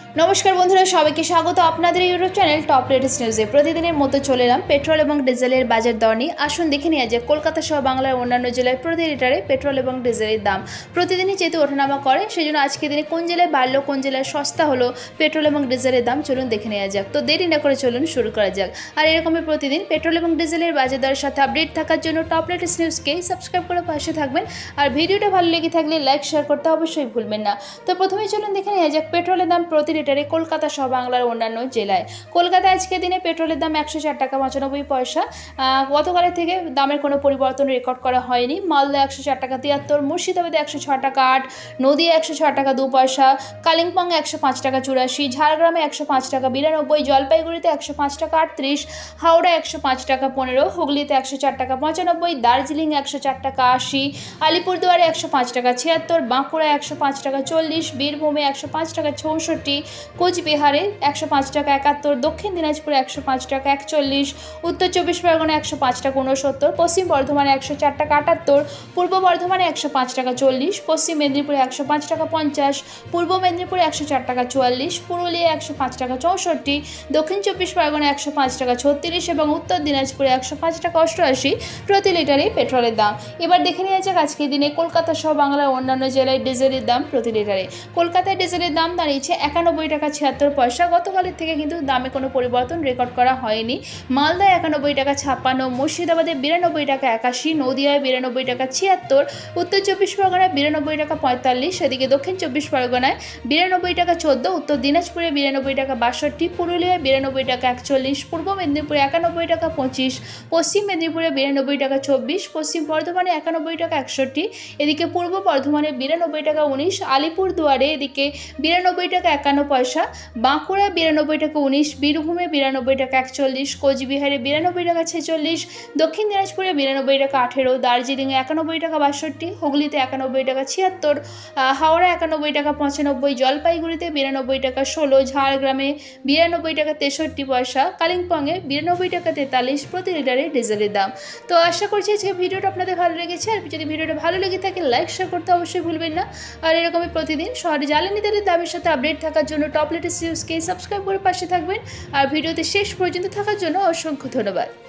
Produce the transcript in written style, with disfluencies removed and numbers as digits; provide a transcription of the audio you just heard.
নমস্কার বন্ধুরা, সবাইকে স্বাগত আপনাদের ইউটিউব চ্যানেল টপ লেটেস্ট নিউজে। প্রতিদিনের মতো চলে এলাম পেট্রোল এবং ডিজেলের বাজার দর নিয়ে। আসুন দেখে নিয়ে যে কলকাতা সহ বাংলার অন্যান্য জেলায় প্রতি লিটারে পেট্রোল এবং ডিজেলের দাম প্রতিদিনই যেহেতু ওঠানামা করে, সেই জন্য আজকের দিনে কোন জেলায় বাড়লো, কোন জেলায় সস্তা হলো পেট্রোল এবং ডিজেলের দাম চলুন দেখে নেওয়া যাক। তো দেরি না করে চলুন শুরু করা যাক। আর এরকমই প্রতিদিন পেট্রোল এবং ডিজেলের বাজার দরের সাথে আপডেট থাকার জন্য টপ লেটেস্ট নিউজকে সাবস্ক্রাইব করে পাশে থাকবেন। আর ভিডিওটা ভালো লেগে থাকলে লাইক শেয়ার করতে অবশ্যই ভুলবেন না। তো প্রথমেই চলুন দেখে নেওয়া যাক পেট্রোলের দাম প্রতি লিটারে কলকাতা সহ বাংলার অন্যান্য জেলায়। কলকাতায় আজকের দিনে পেট্রোলের দাম 104 টাকা 95 পয়সা। গতকালের থেকে দামের কোনো পরিবর্তন রেকর্ড করা হয়নি। মালদা 104 টাকা 73, মুর্শিদাবাদে 106 টাকা 8, নদিয়া 106 টাকা 2 পয়সা, কালিম্পং 105 টাকা 84, ঝাড়গ্রামে 105 টাকা 92, জলপাইগুড়িতে 105 টাকা 38, হাওড়া 105 টাকা 15, হুগলিতে 104 টাকা 95, দার্জিলিং 104 টাকা 80, আলিপুরদুয়ারে 105 টাকা 76, বাঁকুড়া 105 টাকা 40, বীরভূমে 105 টাকা 64, কোচবিহারে 105 টাকা 71, দক্ষিণ দিনাজপুরে 105 টাকা 41, উত্তর 24 পরগনা 105 টাকা 69, পশ্চিম বর্ধমানে 104 টাকা 78, পূর্ব বর্ধমানে 105 টাকা 40, পশ্চিম মেদিনীপুরে 105 টাকা 50, পূর্ব মেদিনীপুরে 104 টাকা 44, পুরুলিয়া 105 টাকা 64, দক্ষিণ 24 পরগনা 105 টাকা 36 এবং উত্তর দিনাজপুরে 105 টাকা 88 প্রতি লিটারে পেট্রোলের দাম। এবার দেখে নেওয়া যাক আজকের দিনে কলকাতা সহ বাংলার অন্যান্য জেলায় ডিজেলের দাম প্রতি লিটারে। কলকাতায় ডিজেলের দাম দাঁড়িয়েছে 91 টাকা 76 পয়সা। গতকালের থেকে কিন্তু দামে কোনো পরিবর্তন রেকর্ড করা হয়নি। মালদায় 91 টাকা 56, মুর্শিদাবাদে 92 টাকা 81, নদিয়ায় 92 টাকা 76, উত্তর 24 পরগনায় 92 টাকা 45, এদিকে দক্ষিণ 24 পরগনায় 92 টাকা 14, উত্তর দিনাজপুরে 92 টাকা 62, পুরুলিয়ায় 92 টাকা 41, পূর্ব মেদিনীপুরে 91 টাকা 25, পশ্চিম মেদিনীপুরে 92 টাকা 24, পশ্চিম বর্ধমানে 91 টাকা 61, এদিকে পূর্ব বর্ধমানে 92 টাকা 19, আলিপুরদুয়ারে এদিকে 92 টাকা 51 পয়সা, বাঁকুড়ায় 92 টাকা 19, বীরভূমে 92 টাকা 41, কোচবিহারে 92 টাকা 46, দক্ষিণ দিনাজপুরে 92 টাকা 18, দার্জিলিংয়ে 91 টাকা 62, হুগলিতে 91 টাকা 76, হাওড়া 91 টাকা 95, জলপাইগুড়িতে 92 টাকা 16, ঝাড়গ্রামে 92 টাকা 63 পয়সা, কালিম্পংয়ে 92 টাকা 43 প্রতি লিটারে ডিজেলের দাম। তো আশা করছি আজকে ভিডিওটা আপনাদের ভালো লেগেছে। আর যদি ভিডিওটা ভালো লেগে থাকে লাইক শেয়ার করতে অবশ্যই ভুলবেন না। আর এরকমই প্রতিদিন শহরে জ্বালানি তেলের দামের সাথে আপডেট থাকার জন্য টপ লেটেস্ট নিউজকে সাবস্ক্রাইব করে পাশে থাকবেন। আর ভিডিওতে শেষ পর্যন্ত থাকার জন্য অসংখ্য ধন্যবাদ।